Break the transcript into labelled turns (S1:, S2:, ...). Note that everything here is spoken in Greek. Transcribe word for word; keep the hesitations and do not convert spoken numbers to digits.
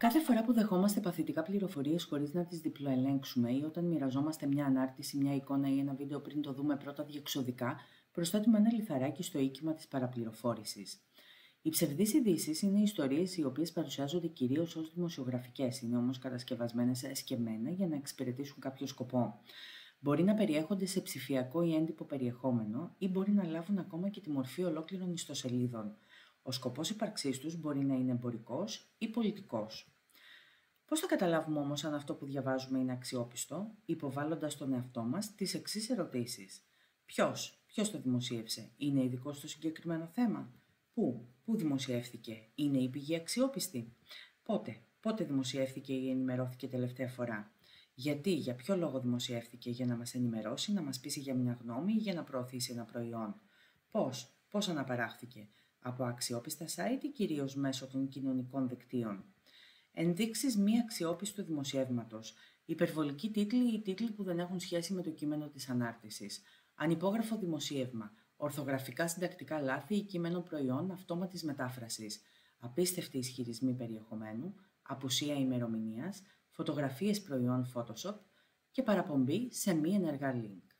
S1: Κάθε φορά που δεχόμαστε παθητικά πληροφορίες χωρίς να τις διπλοελέγξουμε ή όταν μοιραζόμαστε μια ανάρτηση, μια εικόνα ή ένα βίντεο πριν το δούμε πρώτα διεξοδικά, προσθέτουμε ένα λιθαράκι στο οίκημα της παραπληροφόρησης. Οι ψευδείς ειδήσεις είναι ιστορίες οι οποίες παρουσιάζονται κυρίως ως δημοσιογραφικές, είναι όμως κατασκευασμένες εσκεμμένα για να εξυπηρετήσουν κάποιο σκοπό. Μπορεί να περιέχονται σε ψηφιακό ή έντυπο περιεχόμενο ή μπορεί να λάβουν ακόμα και τη μορφή ολόκληρων ιστοσελίδων. Ο σκοπός ύπαρξής τους μπορεί να είναι εμπορικός ή πολιτικός. Πώς θα καταλάβουμε όμως αν αυτό που διαβάζουμε είναι αξιόπιστο, υποβάλλοντας τον εαυτό μας τις εξής ερωτήσεις. Ποιος, ποιος το δημοσίευσε, είναι ειδικός στο συγκεκριμένο θέμα? Πού, πού δημοσιεύθηκε, είναι η πηγή αξιόπιστη? Πότε, πότε δημοσιεύθηκε ή ενημερώθηκε τελευταία φορά? Γιατί, για ποιο λόγο δημοσιεύθηκε, για να μας ενημερώσει, να μας πείσει για μια γνώμη ή για να προωθήσει ένα προϊόν? Πώς, πώς αναπαράχθηκε, από αξιόπιστα site ή κυρίως μέσω των κοινωνικών δικτύων? Ενδείξεις μη αξιόπιστου δημοσιεύματος, υπερβολικοί τίτλοι ή τίτλοι που δεν έχουν σχέση με το κείμενο της ανάρτησης, ανυπόγραφο δημοσίευμα, ορθογραφικά συντακτικά λάθη ή κείμενο προϊόν αυτόματης μετάφρασης, απίστευτοι ισχυρισμοί περιεχομένου, απουσία ημερομηνίας, φωτογραφίες προϊόν Photoshop και παραπομπή σε μη ενεργά link.